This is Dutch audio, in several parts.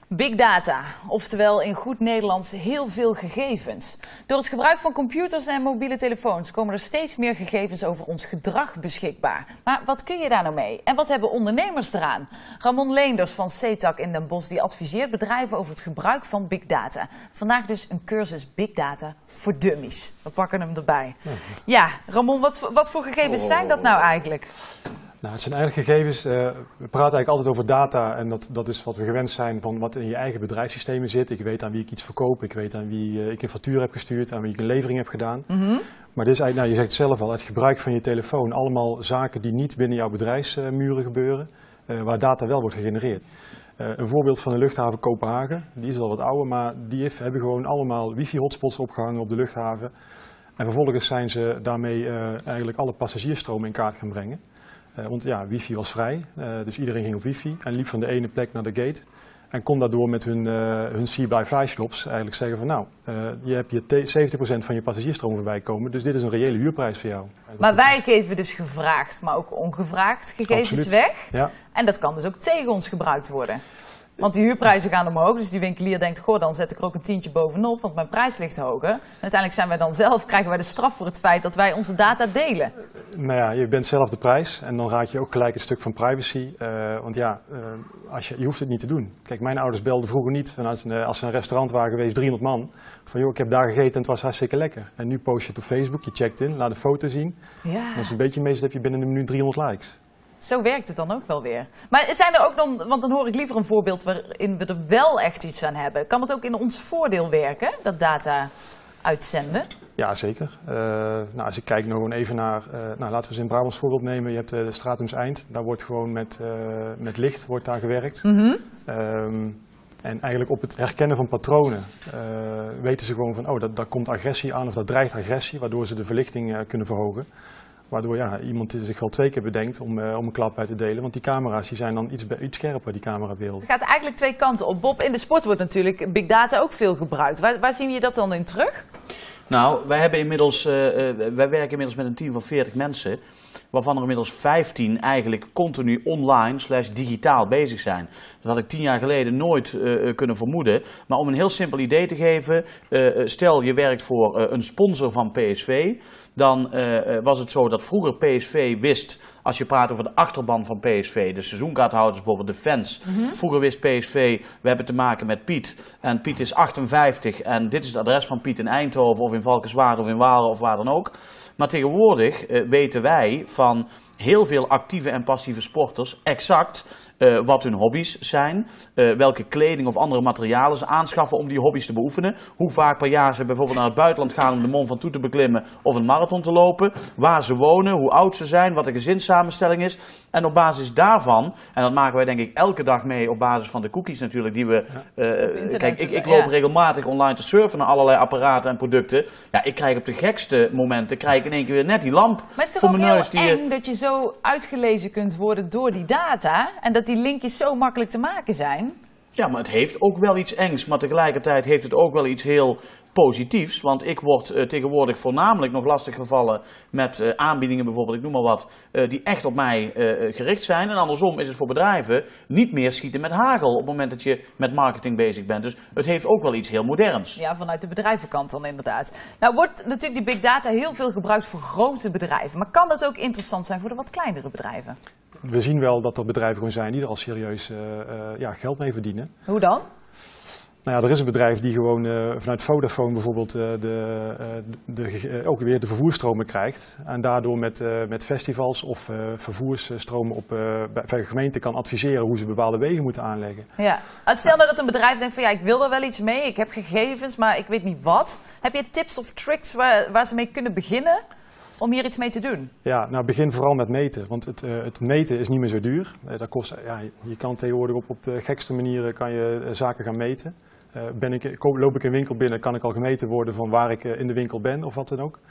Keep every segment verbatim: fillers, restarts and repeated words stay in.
Big data, oftewel in goed Nederlands heel veel gegevens. Door het gebruik van computers en mobiele telefoons komen er steeds meer gegevens over ons gedrag beschikbaar. Maar wat kun je daar nou mee? En wat hebben ondernemers eraan? Ramon Leenders van CETAC in Den Bosch die adviseert bedrijven over het gebruik van big data. Vandaag dus een cursus Big Data voor dummies. We pakken hem erbij. Ja, Ramon, wat, wat voor gegevens zijn dat nou eigenlijk? Nou, het zijn eigenlijk gegevens, uh, we praten eigenlijk altijd over data en dat, dat is wat we gewend zijn van wat in je eigen bedrijfssystemen zit. Ik weet aan wie ik iets verkoop, ik weet aan wie uh, ik een factuur heb gestuurd, aan wie ik een levering heb gedaan. Mm-hmm. Maar dit is eigenlijk, nou, je zegt het zelf al, het gebruik van je telefoon. Allemaal zaken die niet binnen jouw bedrijfsmuren gebeuren, uh, waar data wel wordt gegenereerd. Uh, een voorbeeld van de luchthaven Kopenhagen, die is al wat ouder, maar die heeft, hebben gewoon allemaal wifi-hotspots opgehangen op de luchthaven. En vervolgens zijn ze daarmee uh, eigenlijk alle passagiersstromen in kaart gaan brengen. Uh, want ja, wifi was vrij, uh, dus iedereen ging op wifi en liep van de ene plek naar de gate. En kon daardoor met hun, uh, hun see-by-fly shops eigenlijk zeggen van nou, uh, je hebt je zeventig procent van je passagiersstroom voorbij komen, dus dit is een reële huurprijs voor jou. Maar wij geven dus gevraagd, maar ook ongevraagd gegevens Absoluut. weg. Ja. En dat kan dus ook tegen ons gebruikt worden. Want die huurprijzen gaan omhoog, dus die winkelier denkt, goh, dan zet ik er ook een tientje bovenop, want mijn prijs ligt hoger. En uiteindelijk zijn wij dan zelf, krijgen wij de straf voor het feit dat wij onze data delen. Nou ja, je bent zelf de prijs en dan raak je ook gelijk een stuk van privacy. Uh, want ja, uh, als je, je hoeft het niet te doen. Kijk, mijn ouders belden vroeger niet, als, een, als ze een restaurant waren geweest, driehonderd man. Van joh, ik heb daar gegeten en het was hartstikke lekker. En nu post je het op Facebook, je checkt in, laat een foto zien. Ja. En als het een beetje mee zit, heb je binnen een minuut driehonderd likes. Zo werkt het dan ook wel weer. Maar zijn er ook dan, want dan hoor ik liever een voorbeeld waarin we er wel echt iets aan hebben. Kan het ook in ons voordeel werken, dat data uitzenden? Ja, zeker. Uh, nou, als ik kijk nog gewoon even naar, uh, nou, laten we eens een Brabants voorbeeld nemen. Je hebt uh, de Stratums Eind, daar wordt gewoon met, uh, met licht wordt daar gewerkt. Mm-hmm. um, En eigenlijk op het herkennen van patronen uh, weten ze gewoon van, oh, dat, daar komt agressie aan of dat dreigt agressie, waardoor ze de verlichting uh, kunnen verhogen. Waardoor ja, iemand zich wel twee keer bedenkt om, uh, om een klap uit te delen. Want die camera's die zijn dan iets, iets scherper, die camerabeelden. Het gaat eigenlijk twee kanten op. Bob, in de sport wordt natuurlijk big data ook veel gebruikt. Waar, waar zie je dat dan in terug? Nou, wij, hebben inmiddels, uh, uh, wij werken inmiddels met een team van veertig mensen. Waarvan er inmiddels vijftien eigenlijk continu online slash digitaal bezig zijn. Dat had ik tien jaar geleden nooit uh, kunnen vermoeden. Maar om een heel simpel idee te geven. Uh, stel je werkt voor uh, een sponsor van P S V. Dan uh, was het zo dat vroeger P S V wist, als je praat over de achterban van P S V, de seizoenkaarthouders bijvoorbeeld, de fans. Mm-hmm. Vroeger wist P S V, we hebben te maken met Piet. En Piet is achtenvijftig en dit is het adres van Piet in Eindhoven of in Valkenswaard of in Walen of waar dan ook. Maar tegenwoordig uh, weten wij van heel veel actieve en passieve sporters exact uh, wat hun hobby's zijn, uh, welke kleding of andere materialen ze aanschaffen om die hobby's te beoefenen, hoe vaak per jaar ze bijvoorbeeld naar het buitenland gaan om de Mont Ventoux te beklimmen of een marathon te lopen, waar ze wonen, hoe oud ze zijn, wat de gezinssamenstelling is. En op basis daarvan, en dat maken wij denk ik elke dag mee op basis van de cookies natuurlijk die we, uh, kijk ik, ik loop ja. regelmatig online te surfen naar allerlei apparaten en producten. Ja, ik krijg op de gekste momenten, krijg ik in één keer weer net die lamp maar het is voor toch mijn ook neus. Heel Die eng je... dat je zo uitgelezen kunt worden door die data en dat die linkjes zo makkelijk te maken zijn. Ja, maar het heeft ook wel iets engs, maar tegelijkertijd heeft het ook wel iets heel positiefs. Want ik word uh, tegenwoordig voornamelijk nog lastiggevallen met uh, aanbiedingen bijvoorbeeld, ik noem maar wat, uh, die echt op mij uh, gericht zijn. En andersom is het voor bedrijven niet meer schieten met hagel op het moment dat je met marketing bezig bent. Dus het heeft ook wel iets heel moderns. Ja, vanuit de bedrijvenkant dan inderdaad. Nou wordt natuurlijk die big data heel veel gebruikt voor grote bedrijven. Maar kan dat ook interessant zijn voor de wat kleinere bedrijven? We zien wel dat er bedrijven gewoon zijn die er al serieus uh, uh, ja, geld mee verdienen. Hoe dan? Nou ja, er is een bedrijf die gewoon uh, vanuit Vodafone bijvoorbeeld uh, de, uh, de, de, uh, ook weer de vervoersstromen krijgt. En daardoor met, uh, met festivals of uh, vervoersstromen op, uh, bij de gemeente kan adviseren hoe ze bepaalde wegen moeten aanleggen. Ja. Stel nou dat een bedrijf denkt van ja, ik wil er wel iets mee, ik heb gegevens, maar ik weet niet wat. Heb je tips of tricks waar, waar ze mee kunnen beginnen? Om hier iets mee te doen? Ja, nou begin vooral met meten, want het, uh, het meten is niet meer zo duur. Uh, dat kost, ja, je kan tegenwoordig op, op de gekste manieren kan je uh, zaken gaan meten. Uh, ben ik, loop ik een winkel binnen, kan ik al gemeten worden van waar ik uh, in de winkel ben of wat dan ook.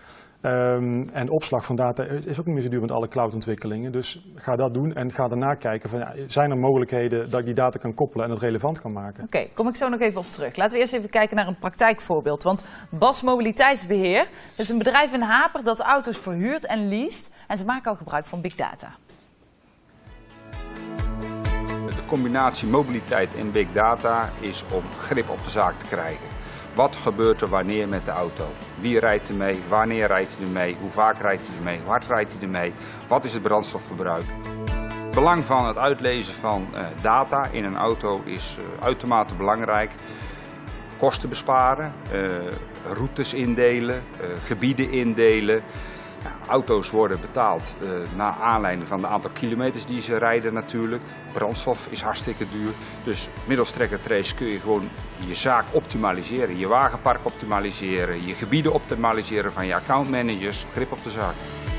Um, en opslag van data is ook niet meer zo duur met alle cloudontwikkelingen. Dus ga dat doen en ga daarna kijken van ja, zijn er mogelijkheden dat ik die data kan koppelen en het relevant kan maken. Oké, okay, kom ik zo nog even op terug. Laten we eerst even kijken naar een praktijkvoorbeeld. Want Bas Mobiliteitsbeheer is een bedrijf in Haper dat auto's verhuurt en least. En ze maken al gebruik van big data. combinatie mobiliteit en big data is om grip op de zaak te krijgen. Wat gebeurt er wanneer met de auto? Wie rijdt er mee? Wanneer rijdt hij ermee? Hoe vaak rijdt hij ermee? Hoe hard rijdt hij ermee? Wat is het brandstofverbruik? Het belang van het uitlezen van uh, data in een auto is uh, uitermate belangrijk. Kosten besparen, uh, routes indelen, uh, gebieden indelen. Nou, auto's worden betaald uh, naar aanleiding van het aantal kilometers die ze rijden natuurlijk. Brandstof is hartstikke duur. Dus middels track and trace kun je gewoon je zaak optimaliseren. Je wagenpark optimaliseren, je gebieden optimaliseren van je accountmanagers. Grip op de zaak.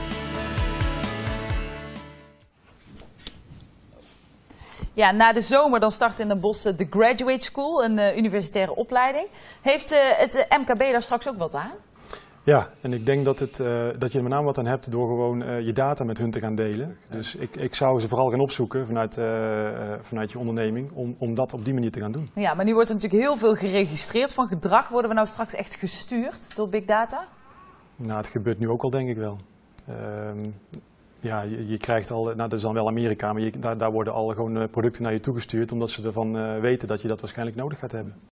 Ja, na de zomer dan start in Den Bosch de Graduate School, een uh, universitaire opleiding. Heeft uh, het M K B daar straks ook wat aan? Ja, en ik denk dat, het, uh, dat je er met name wat aan hebt door gewoon uh, je data met hun te gaan delen. Dus ik, ik zou ze vooral gaan opzoeken vanuit, uh, uh, vanuit je onderneming om, om dat op die manier te gaan doen. Ja, maar nu wordt er natuurlijk heel veel geregistreerd van gedrag. Worden we nou straks echt gestuurd door big data? Nou, het gebeurt nu ook al, denk ik wel. Uh, ja, je, je krijgt al, nou dat is dan wel Amerika, maar je, daar, daar worden al gewoon producten naar je toegestuurd omdat ze ervan uh, weten dat je dat waarschijnlijk nodig gaat hebben.